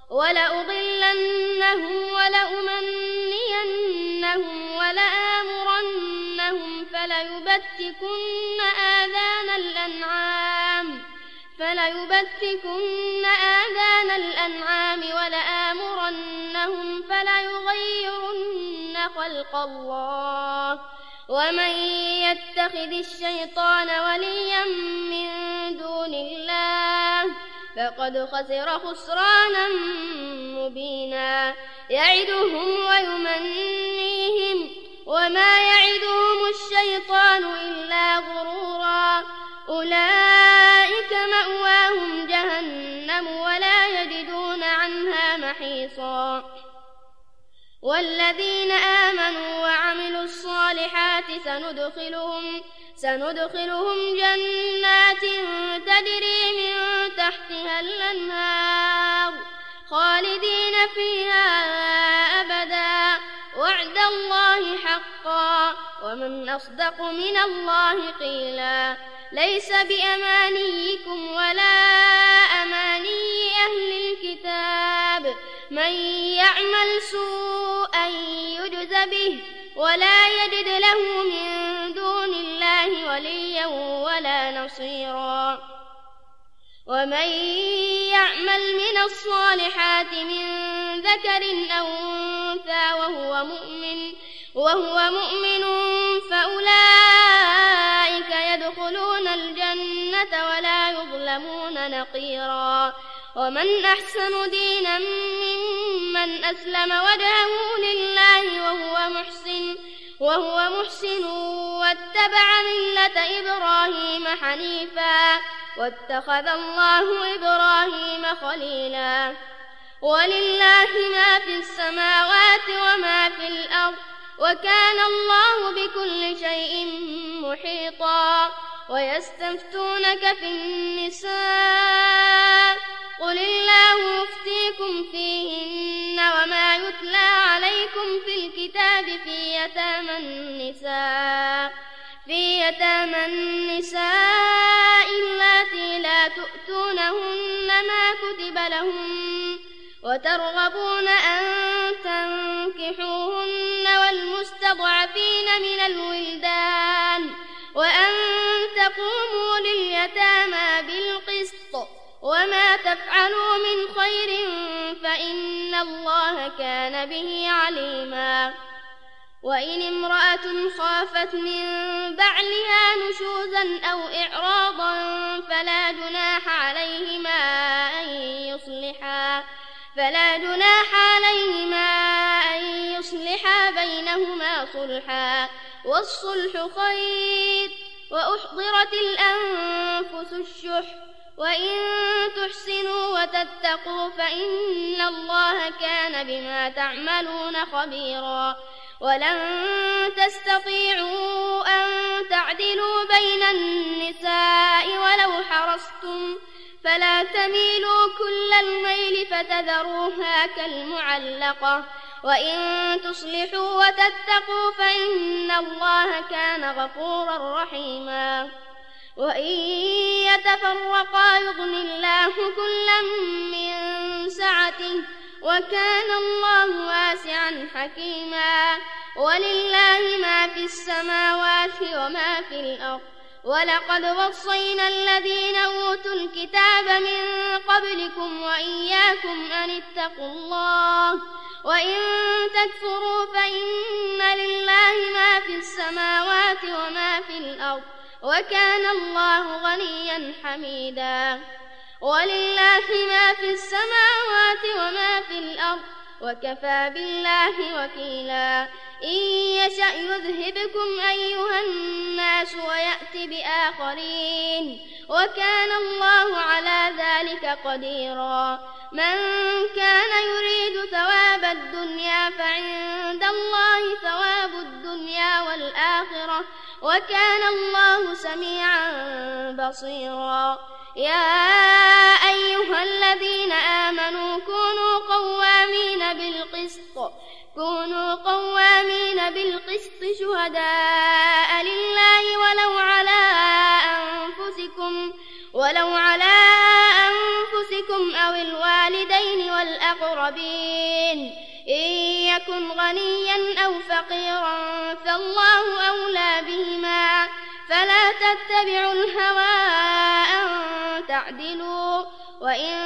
ولأضلنهم ولأمنينهم ولآمرنهم فليبتكن آذان الأنعام فليبتكن آذان الأنعام ولآمرنهم فليغيرن خلق الله ومن يتخذ الشيطان وليا من دون الله فقد خسر خسرانا مبينا. يعدهم ويمنيهم وما يعدهم الشيطان إلا غرورا. أولئك مأواهم جهنم ولا يجدون عنها محيصا. والذين آمنوا وعملوا الصالحات سندخلهم سندخلهم جنات تجري من تحتها الأنهار خالدين فيها أبدا وعد الله حقا ومن أصدق من الله قيلا. ليس بأمانيكم ولا أماني أهل الكتاب من يعمل سوءا يجز به ولا يجد له من دون الله وليا ولا نصيرا. ومن يعمل من الصالحات من ذكر أو أنثى وهو مؤمن وهو مؤمن فأولئك يدخلون الجنة ولا يظلمون نقيرا. ومن أحسن دينا ممن أسلم وجهه لله وهو محسن وهو محسن واتبع ملة إبراهيم حنيفا واتخذ الله إبراهيم خليلا. ولله ما في السماوات وما في الأرض وكان الله بكل شيء محيطا. ويستفتونك في النساء قل الله يفتيكم فيهن وما يتلى عليكم في الكتاب في يتامى النساء في يتامى النساء اللاتي لا تؤتونهن ما كتب لهن وترغبون أن تنكحوهن والمستضعفين من الولدان وأن تقوموا لليتامى بالقسط وما تفعلوا من خير فإن الله كان به عليما. وإن امرأة خافت من بعلها نشوزا أو إعراضا فلا جناح عليهما أن يصلحا فلا جناح عليهما أن يصلحا بينهما صلحا والصلح خير. وأحضرت الأنفس الشح وإن تحسنوا وتتقوا فإن الله كان بما تعملون خبيرا. ولن تستطيعوا أن تعدلوا بين النساء ولو حرصتم فلا تميلوا كل الميل فتذروها كالمعلقة. وإن تصلحوا وتتقوا فإن الله كان غفورا رحيما. وإن يتفرقا يغن الله كلا من سعته وكان الله واسعا حكيما ولله ما في السماوات وما في الأرض ولقد وصينا الذين أوتوا الكتاب من قبلكم وإياكم أن اتقوا الله وإن تكفروا فإن لله ما في السماوات وما في الأرض وكان الله غنيا حميدا ولله ما في السماوات وما في الأرض وكفى بالله وكيلا إن يشأ يذهبكم أيها الناس ويأت بآخرين وكان الله على ذلك قديرا من كان يريد ثواب الدنيا فعند الله ثواب الدنيا والآخرة وكان الله سميعا بصيرا يا أيها الذين آمنوا كونوا قوامين بالقسط كونوا قوامين بالقسط شهداء لله ولو على أنفسكم ولو على أنفسكم أو الوالدين والأقربين إن يكن غنيا أو فقيرا فالله أولى بهما فلا تتبعوا الهوى أن تعدلوا وإن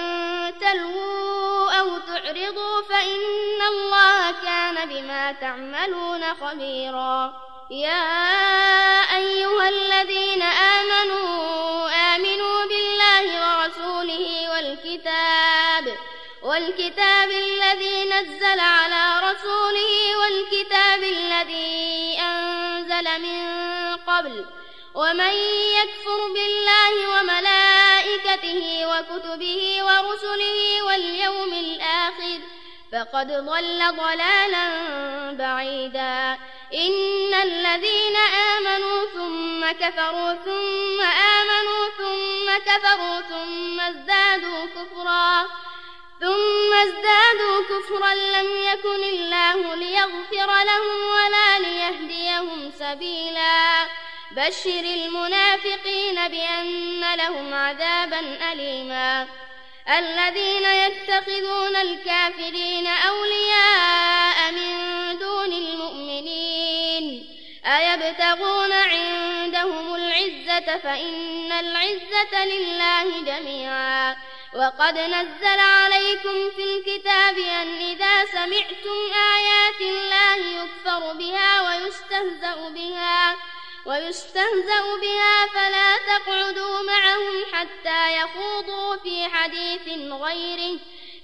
تلووا أو تعرضوا فإن الله كان بما تعملون خبيرا يا أيها الذين آمنوا آمنوا بالله ورسوله والكتاب والكتاب الذي نزل على رسوله والكتاب الذي أنزل من قبل ومن يكفر بالله وملائكته وكتبه ورسله واليوم الآخر فقد ضل ضلالا بعيدا إن الذين آمنوا ثم كفروا ثم آمنوا ثم كفروا ثم ازدادوا كفرا ثم ازدادوا كفرا لم يكن الله ليغفر لهم ولا ليهديهم سبيلا بشر المنافقين بأن لهم عذابا أليما الذين يتخذون الكافرين أولياء من دون المؤمنين أيبتغون عندهم العزة فإن العزة لله جميعا وقد نزل عليكم في الكتاب أن إذا سمعتم آيات الله يكفر بها ويستهزأ بها ويستهزأ بها فلا تقعدوا معهم حتى يخوضوا في حديث غيره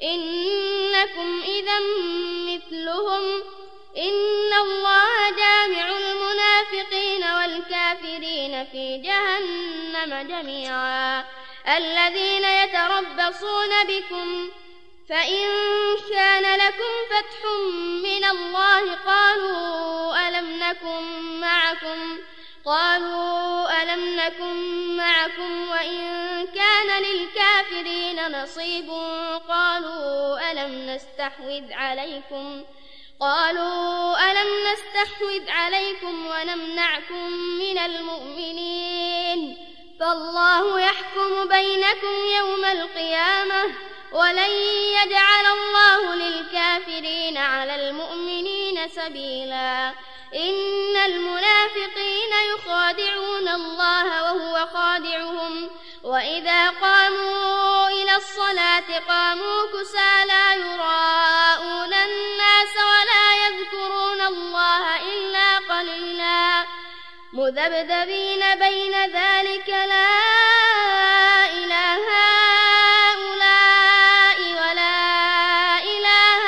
إنكم إذا مثلهم إن الله جامع المنافقين والكافرين في جهنم جميعا الذين يتربصون بكم فإن كان لكم فتح من الله قالوا ألم نكن معكم قالوا ألم نكن معكم وإن كان للكافرين نصيب قالوا ألم نستحوذ عليكم قالوا ألم نستحوذ عليكم ونمنعكم من المؤمنين فالله يحكم بينكم يوم القيامة ولن يجعل الله للكافرين على المؤمنين سبيلا إن المنافقين يخادعون الله وهو خادعهم وإذا قاموا إلى الصلاة قاموا كسالى يراءون الناس ولا يذكرون الله إلا قليلا مذبذبين بين ذلك لا إله هؤلاء ولا إله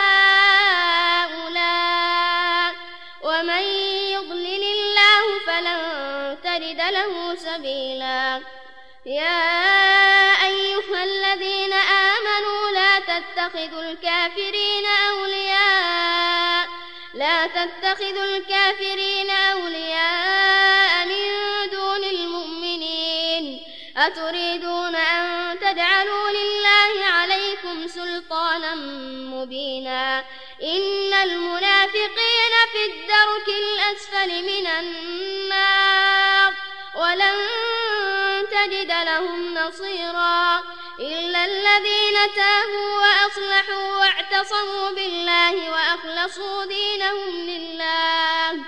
هؤلاء ومن يضلل الله فلن تجد له سبيلا يا أيها الذين آمنوا لا تتخذوا الكافرين أولياء لا تتخذوا الكافرين أولياء من دون المؤمنين أتريدون أن تجعلوا لله عليكم سلطانا مبينا إن المنافقين في الدرك الأسفل من النار ولن تجد لهم نصيرا إلا الذين تابوا وأصلحوا واعتصموا بالله وأخلصوا دينهم لله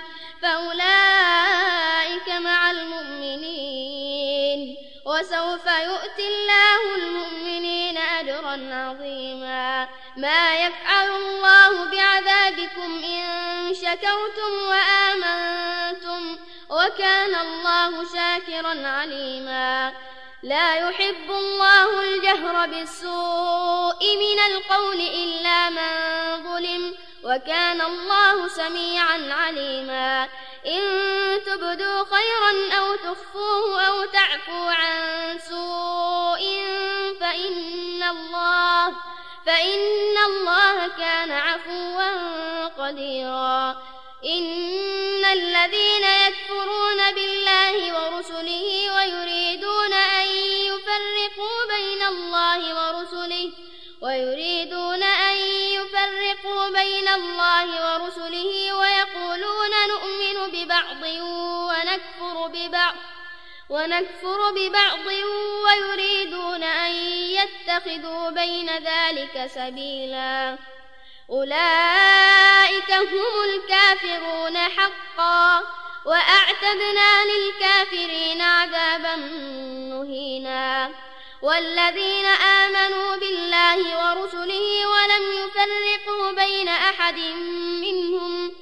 فأولئك مع المؤمنين وسوف يؤتي الله المؤمنين أجرا عظيما. ما يفعل الله بعذابكم إن شكرتم وآمنتم وكان الله شاكرا عليما. لا يحب الله الجهر بالسوء من القول إلا من ظلم وكان الله سميعا عليما. إن تبدوا خيرا أو تخفوه أو تعفوا عن سوء فإن الله فإن الله كان عفوا قديرا. إن الذين يكفرون بالله ورسله ويريدون أن يفرقوا بين الله ورسله ويريدون أن يفرقوا بين الله ورسله ويقولون نؤمن ببعض ونكفر ببعض ونكفر ببعض ويريدون أن يتخذوا بين ذلك سبيلا. أولئك هم الكافرون حقا وأعتدنا للكافرين عذابا مهينا. والذين آمنوا بالله ورسله ولم يفرقوا بين أحد منهم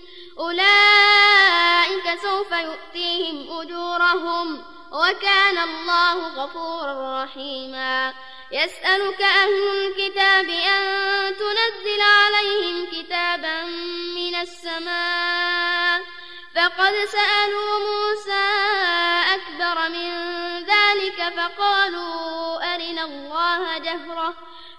أولئك سوف يؤتيهم أجورهم وكان الله غفورا رحيما. يسألك أهل الكتاب أن تنزل عليهم كتابا من السماء فقد سألوا موسى أكبر من ذلك فقالوا أرنا الله جهرة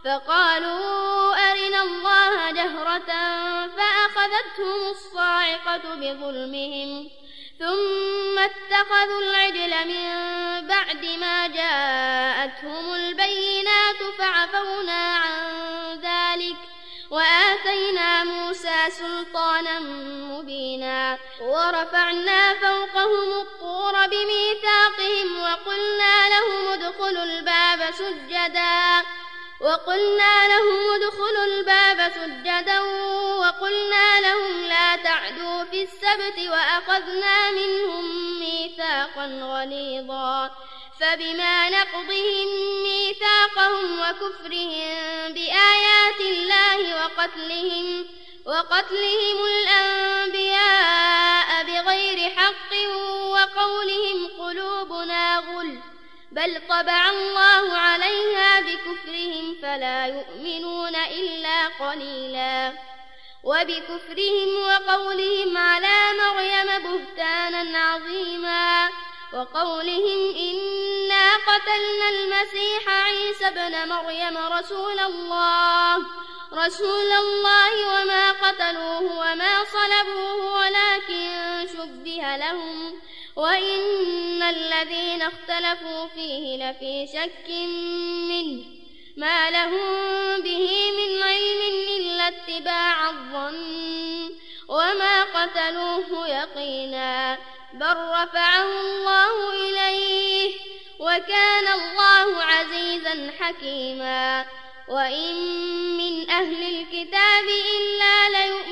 فقالوا أرنا الله جهرة فأخذتهم الصاعقة بظلمهم ثم اتخذوا العجل من بعد ما جاءتهم البينات فعفونا عن ذلك وآتينا موسى سلطانا مبينا. ورفعنا فوقهم الطور بميثاقهم وقلنا لهم ادخلوا الباب سجدا وقلنا لهم ادخلوا الباب سجدا وقلنا لهم لا تعدوا في السبت وأخذنا منهم ميثاقا غليظا. فبما نقضهم ميثاقهم وكفرهم بآيات الله وقتلهم وقتلهم الأنبياء بغير حق وقولهم قلوبنا غل بل طبع الله عليها بكفرهم فلا يؤمنون إلا قليلا. وبكفرهم وقولهم على مريم بهتانا عظيما وقولهم إنا قتلنا المسيح عيسى ابن مريم رسول الله رسول الله وما قتلوه وما صلبوه ولكن شبه لهم وإن الذين اختلفوا فيه لفي شك منه ما لهم به من علم إلا اتباع الظن وما قتلوه يقينا بل رفعه الله إليه وكان الله عزيزا حكيما. وإن من أهل الكتاب إلا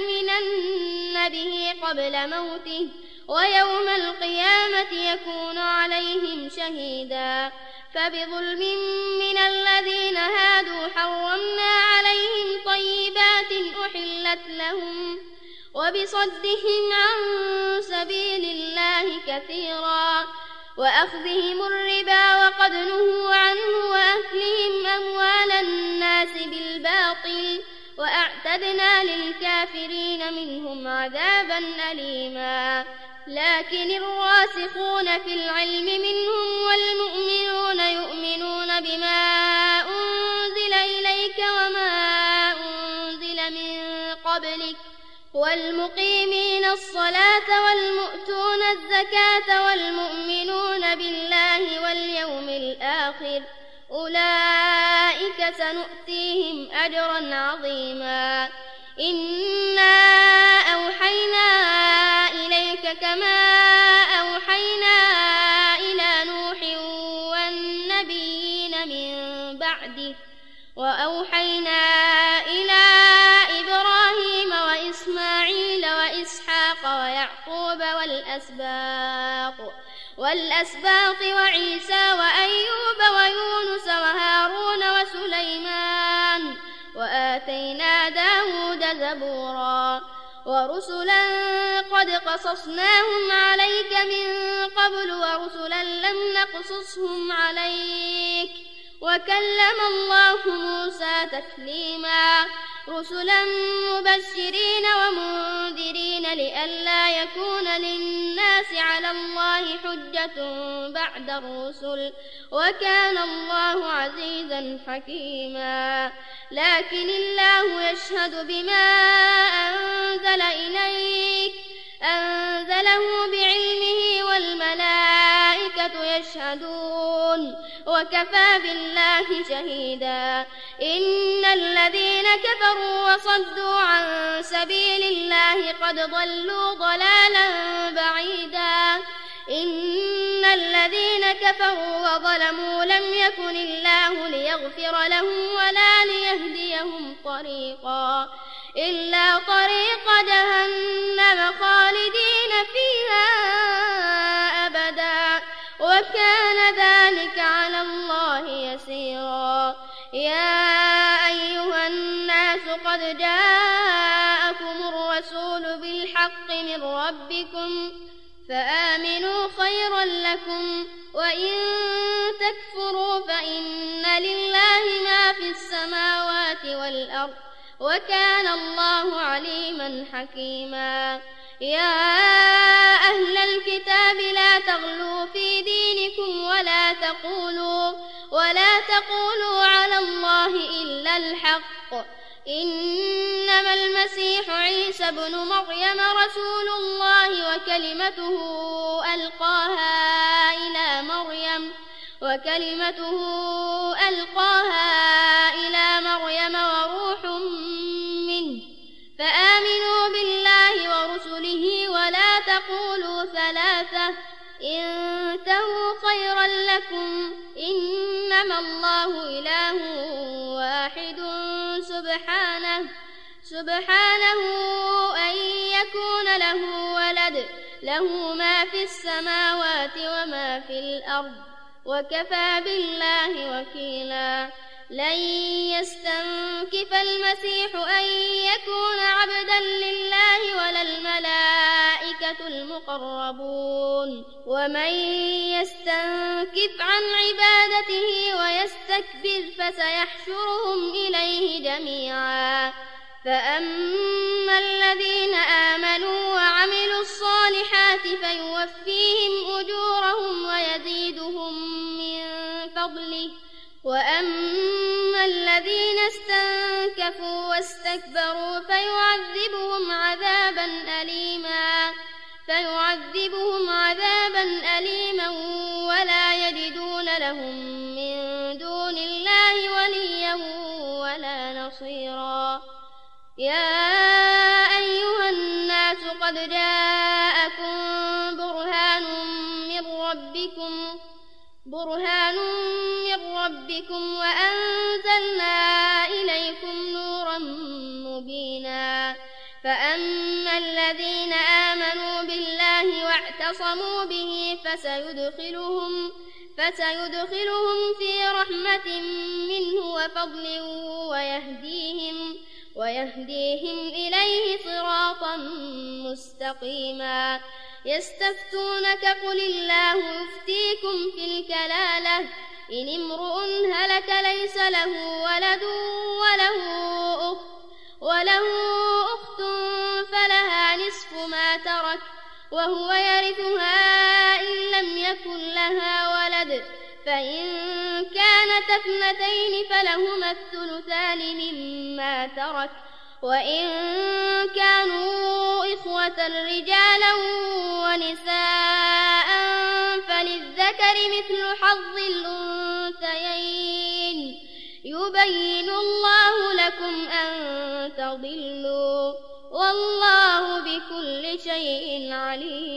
ليؤمنن به قبل موته ويوم القيامة يكون عليهم شهيدا. فبظلم من الذين هادوا حرمنا عليهم طيبات أحلت لهم وبصدهم عن سبيل الله كثيرا وأخذهم الربا وقد نهوا عنه وأكلهم أموال الناس بالباطل وأعتدنا للكافرين منهم عذابا أليما. لكن الراسخون في العلم منهم والمؤمنون يؤمنون بما أنزل إليك وما أنزل من قبلك والمقيمين الصلاة والمؤتون الزكاة والمؤمنون بالله واليوم الآخر أولئك سنؤتيهم أجرا عظيما. إنا أوحينا إليك كما أوحينا إلى من بعده وأوحينا إلى إبراهيم وإسماعيل وإسحاق ويعقوب والأسباط والأسباط وعيسى وأيوب ويونس وهارون وسليمان وآتينا داود زبورا ورسلا قد قصصناهم عليك من قبل ورسلا لم نقصصهم عليك وكلم الله موسى تكليما رسلا مبشرين ومنذرين لئلا يكون للناس على الله حجة بعد الرسل وكان الله عزيزا حكيما لكن الله يشهد بما أنزل إليك أنزله بعلمه والملائكة يشهدون وكفى بالله شهيدا إن الذين كفروا وصدوا عن سبيل الله قد ضلوا ضلالا بعيدا إن الذين كفروا وظلموا لم يكن الله ليغفر لهم ولا ليهديهم طريقا إلا طريق جهنم خالدين فيها أبدا وكان ذلك على الله يسيرا يا أيها الناس قد جاءكم الرسول بالحق من ربكم فآمنوا خيرا لكم وإن تكفروا فإن لله ما في السماوات والأرض وكان الله عليما حكيما يا أهل الكتاب لا تغلوا في دينكم ولا تقولوا ولا تقولوا على الله إلا الحق إنما المسيح عيسى ابن مريم رسول الله وكلمته ألقاها إلى مريم وكلمته ألقاها إلى مريم وروح منه فآمنوا بالله ورسله ولا تقولوا ثلاثة انتهوا خيرا لكم إنما الله إله واحد سبحانه سبحانه أن يكون له ولد له ما في السماوات وما في الأرض وكفى بالله وكيلا لن يستنكف المسيح أن يكون عبدا لله ولا الملائكة المقربون ومن يستنكف عن عبادته ويستكبر فسيحشرهم إليه جميعا فأما الذين آمنوا وعملوا الصالحات فيوفيهم أجورهم ويزيدهم من فضله وأما الذين استنكفوا واستكبروا فيعذبهم عذابا أليما فيعذبهم عذابا أليما ولا يجدون لهم من دون الله وليا ولا نصيرا يا أيها الناس قد جاءكم برهان من ربكم برهان من ربكم وأنزلنا إليكم نورا مبينا فأما الذين آمنوا بالله واعتصموا به فسيدخلهم فسيدخلهم في رحمة منه وفضل ويهديهم ويهديهم إليه صراطا مستقيما يستفتونك قل الله يفتيكم في الكلالة إن امرؤ هلك ليس له ولد وله أخت وله أخت فلها نصف ما ترك وهو يرثها إن لم يكن لها ولد فإن كانت اثنتين فلهما الثلثان مما ترك وإن كانوا إخوة رجالا ونساء فللذكر مثل حظ الأنثيين يبين الله لكم أن تضلوا والله بكل شيء عليم.